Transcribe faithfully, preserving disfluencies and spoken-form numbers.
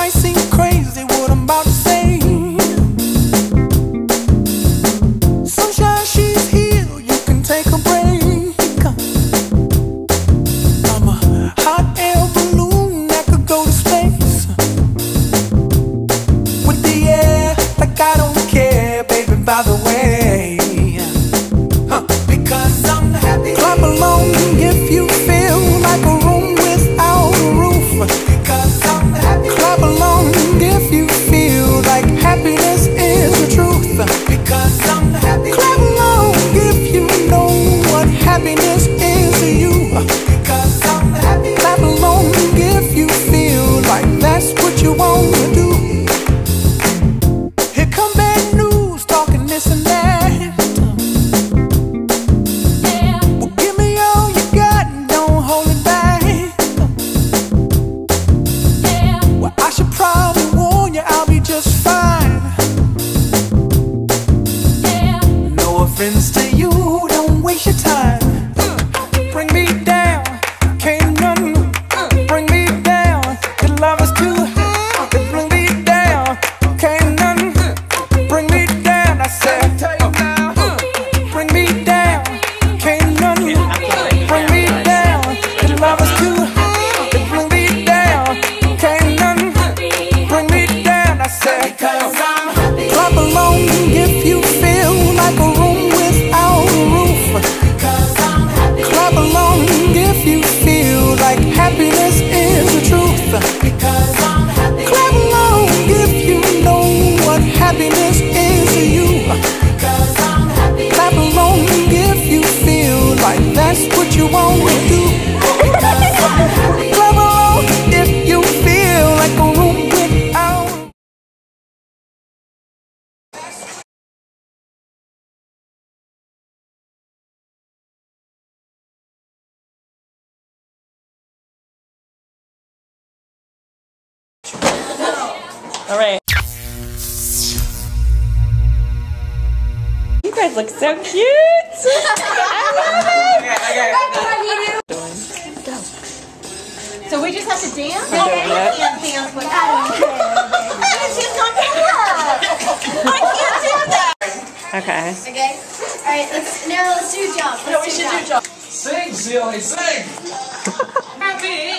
might seem crazy what I'm about to say. Sunshine, she's here, you can take a break. I'm a hot air balloon that could go to space. With the air, like I don't care, baby, by the way. Huh. Because I'm happy. Clap along if you feel like a room without a roof. Because I'm happy. Clap along if you feel like happiness is the truth. Because I'm happy. Clap along if you know what happiness is to you. Because I'm happy. Clap along if you feel like that's what you want to do. Here come bad news, talking this and that. Yeah. Well, give me all you got and don't hold it back. Yeah. Well, I should probably warn you, I'll be just fine. Yeah. No offense to you, don't waste your time. Bring me down, can't none bring me down. Your love is too high, bring me down, can't none bring me down. I said, bring me down, can't none bring me down. Your love is too high, bring me down, can't none bring me down. I said, clap along if you feel like a room without a roof. Clap along if you feel like happiness is the truth. Because I'm happy. Clap along if you know what happiness is to you. Because I'm happy. Clap along if you feel like that's what you want to do. Because I'm happy. Clap along if you feel like a room without. All right. You guys look so cute. I love it. Go. So we just have to dance? We're doing it. can't dance with I don't care. She's not dance. I can't do that. Okay. Okay. All right. Let's now let's do jump. Let's Yeah, we do should jump. do jump. Sing, Silly, sing. Happy